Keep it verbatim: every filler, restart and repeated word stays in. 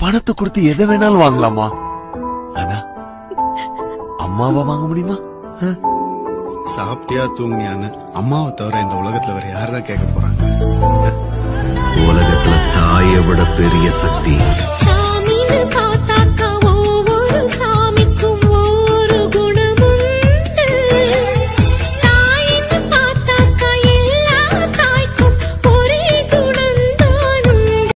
பணத்தை கொடுத்து எதை வேணாலும் வாங்கலாமா, ஆனா அம்மாவை வாங்க முடியுமா? சாப்பிட்டியா தூங்கியான்னு அம்மாவை தவிர இந்த உலகத்துல வேற யாரா கேட்க போறாங்க? உலகத்துல தாயை விட பெரிய சக்தி